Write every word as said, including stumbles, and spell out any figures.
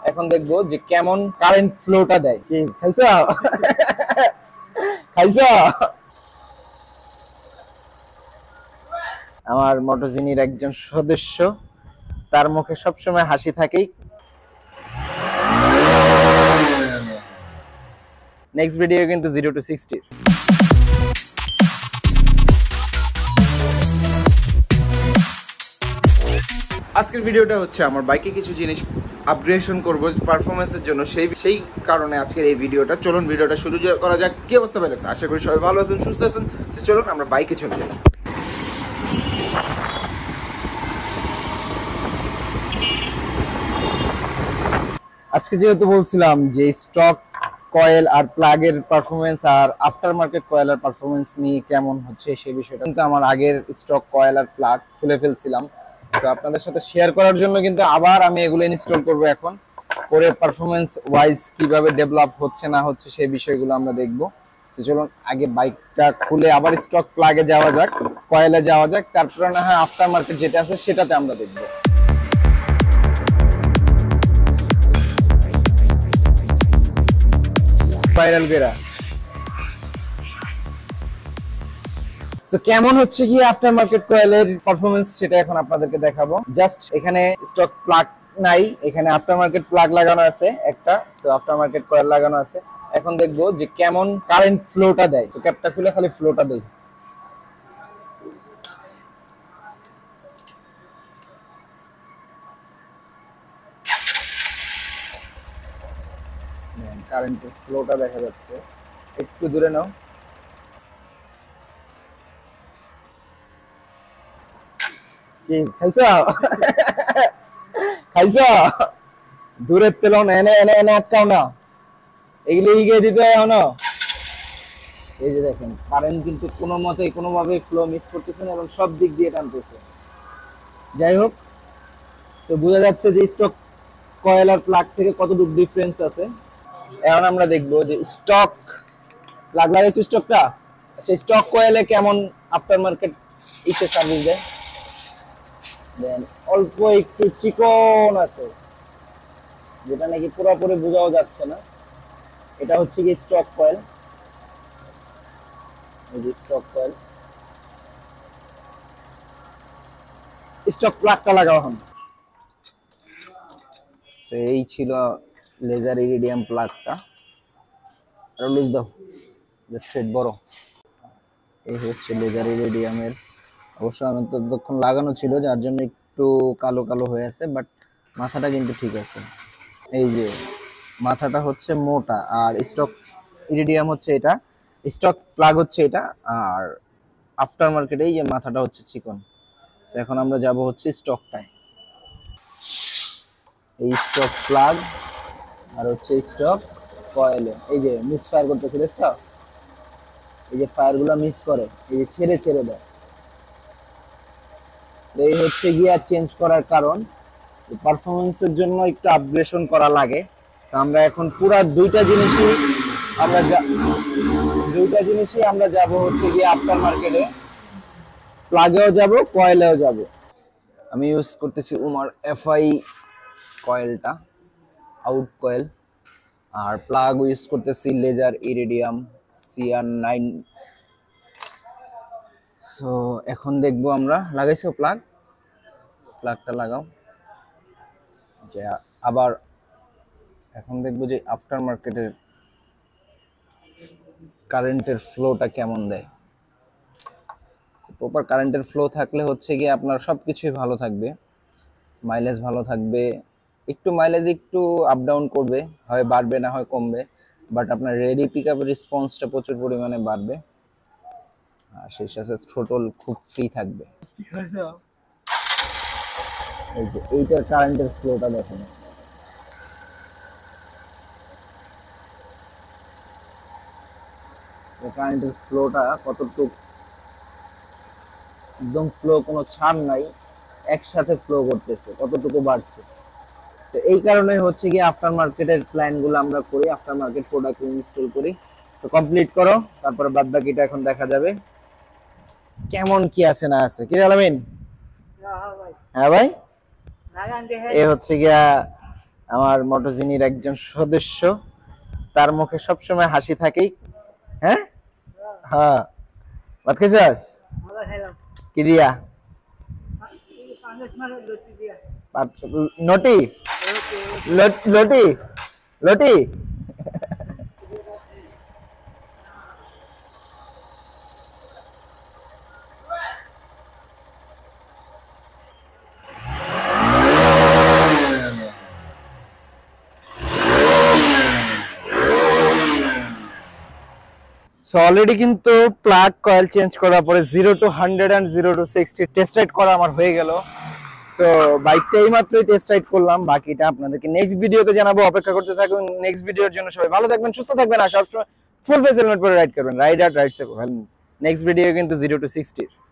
এখন দেখবো যে কেমন কারেন্ট ফ্লোটা দেয়। কি খাইছো খাইছো? আমার মোটোজিনির একজন সদস্য, তার মুখে সবসময় হাসি থাকেই। নেক্সট ভিডিও কিন্তু জিরো টু সিক্সটি। আজকের ভিডিওটা হচ্ছে আমার বাইকে কিছু জিনিস আপগ্রেডেশন করব পারফরম্যান্সের জন্য, সেই সেই কারণে আজকের এই ভিডিওটা। চলুন ভিডিওটা শুরু করা যাক। কি অবস্থা ভাই লাগছে? আশা করি সবাই ভালো আছেন, সুস্থ আছেন। তো চলুন আমরা বাইকে চলে যাই। আজকে যেহেতু বলছিলাম যে স্টক কয়েল আর প্লাগের পারফরমেন্স আর আফটার মার্কেট কয়েল আর পারফরমেন্স নিয়ে কেমন হচ্ছে সেই বিষয়টা কিন্তু আমার আগের স্টক কয়েল আর প্লাগ খুলে ফেলছিলাম, তো আপনাদের সাথে শেয়ার করার জন্য কিন্তু আবার আমি এগুলো ইনস্টল করব এখন, করে পারফরমেন্স ওয়াইজ কিভাবে ডেভেলপ হচ্ছে না হচ্ছে সেই বিষয়গুলো আমরা দেখব। তো চলুন আগে বাইকটা খুলে আবার স্টক প্লাগে যাওয়া যাক, কয়েলে যাওয়া যাক, তারপরে না হয় আফটার মার্কেট যেটা আছে সেটাতে আমরা দেখব। স্পাইরাল গেরা সো কেমন হচ্ছে কি আফটার মার্কেট কয়েলের পারফরমেন্স সেটা এখন আপনাদেরকে দেখাবো। জাস্ট এখানে স্টক প্লাগ নাই, এখানে আফটার মার্কেট প্লাগ লাগানো আছে একটা, সো আফটার মার্কেট কয়েল লাগানো আছে। এখন দেখবো যে কেমন কারেন্ট ফ্লোটা দেয়। তো ক্যাপটা খুলে খালি ফ্লোটা দেই। কারেন্টের ফ্লোটা দেখা যাচ্ছে, একটু দূরে নাও। কি খাইছো খাইছো? দূরের তেল এনে এনে এনে আটকাও না, এগুলো হিগে দিতে হয় না। এই যে দেখেন কারেন্ট কিন্তু কোনো মতে কোনোভাবে ফ্লো মিস করতেছে না এবং সব দিক দিয়ে টানতেছে। যাই হোক, তো বোঝা যাচ্ছে যে স্টক কয়েল আর প্লাগ থেকে কতটুকু ডিফারেন্স আছে। এখন আমরা দেখবো যে স্টক প্লাগ লাগাইছে স্টকটা, আচ্ছা স্টক কয়েলে কেমন আফটার মার্কেট ইসে সার্ভিস দেয়। দেন অল্প একটু চিকন আছে যেটা নাকি পুরোপুরি বোঝাও যাচ্ছে না। এটা হচ্ছে কি স্টক কয়েল, এই যে স্টক কয়েল। স্টক প্লাগটা লাগাও এখন। সো এই ছিল লেজার ইরিডিয়াম প্লাগটা। আর লুজ দাও, স্ট্রেট বড়। এই হচ্ছে লেজার ইরিডিয়ামের, অবশ্য আমি তো ততক্ষণ লাগানো ছিল যার জন্য একটু কালো কালো হয়ে আছে, বাট মাথাটা কিন্তু ঠিক আছে। এই যে মাথাটা হচ্ছে মোটা, আর স্টক ইরিডিয়াম হচ্ছে এটা, স্টক প্লাগ হচ্ছে এটা, আর আফটার মার্কেটে এই যে মাথাটা হচ্ছে চিকন। তো এখন আমরা যাব হচ্ছে স্টকটায়। এই স্টক প্লাগ আর হচ্ছে স্টক কয়েলে এই যে মিস ফায়ার করতেছে, দেখছ? এই যে ফায়ারগুলো মিস করে, এই যে ছেড়ে ছেড়ে দেয়। এই হচ্ছে গিয়ার চেঞ্জ করার কারণ, পারফরমেন্সের জন্য একটু আপগ্রেডেশন করা লাগে। তো আমরা এখন পুরো দুইটা জিনিসই আমরা দুইটা জিনিসই আমরা যাব হচ্ছে গিয়ে আফটার মার্কেটে, প্লাগেও যাব কয়েলেও যাব। আমি ইউজ করতেছি উমার এফআই কয়েলটা, আউট কয়েল, আর প্লাগ ইউজ করতেছি laser iridium CR nine. So এখন দেখবো আমরা, লাগাইছো প্লাগ, প্লাগটা লাগাও। যে আবার এখন দেখবো যে আফটার মার্কেটের কারেন্টের ফ্লোটা কেমন দেয়। প্রপার কারেন্টের ফ্লো থাকলে হচ্ছে গিয়ে আপনার সব কিছুই ভালো থাকবে, মাইলেজ ভালো থাকবে। একটু মাইলেজ একটু আপ ডাউন করবে, হয় বাড়বে না হয় কমবে, বাট আপনার রেডি পিক আপের রেসপন্সটা প্রচুর পরিমাণে বাড়বে, আর সেই সাথে থ্রোটল খুব ফ্রি থাকবে। এই যে এইটার কারেন্টের ফ্লোটা দেখেন, কারেন্টের ফ্লোটা কতটুকু একদম ফ্লো, কোনো ছাড় নাই, একসাথে ফ্লো করতেছে, কতটুকু বাড়ছে। তো এই কারণে হচ্ছে কি আফটার মার্কেটের প্ল্যানগুলো আমরা করি, আফটার মার্কেট প্রোডাক্ট ইনস্টল করি। তো কমপ্লিট করো, তারপরে বাদ বাকিটা এখন দেখা যাবে কেমন কি আছে না আছে। কি আলামিন? হ্যাঁ ভাই, এ হচ্ছে গিয়া আমার মোটোজিনির একজন সদস্য, তার মুখে সবসময় হাসি থাকেই। হ্যাঁ হ্যাঁ, ভাত খাইছাস? কি দিয়া? নটি লটি লটি। সো অলরেডি কিন্তু প্লাগ কয়েল চেঞ্জ করার পরে zero to hundred and zero to sixty test ride করা আমার হয়ে গেল। সো বাইকটা এই মাত্রই টেস্ট রাইড করলাম, বাকিটা আপনাদেরকে নেক্সট ভিডিওতে জানাবো। অপেক্ষা করতে থাকুন নেক্সট ভিডিওর জন্য। সবাই ভালো থাকবেন, সুস্থ থাকবেন আর সবসময় ফুল ফেস হেলমেট পরে রাইড করবেন। Ride out ride safe. Next video কিন্তু জিরো টু সিক্সটি।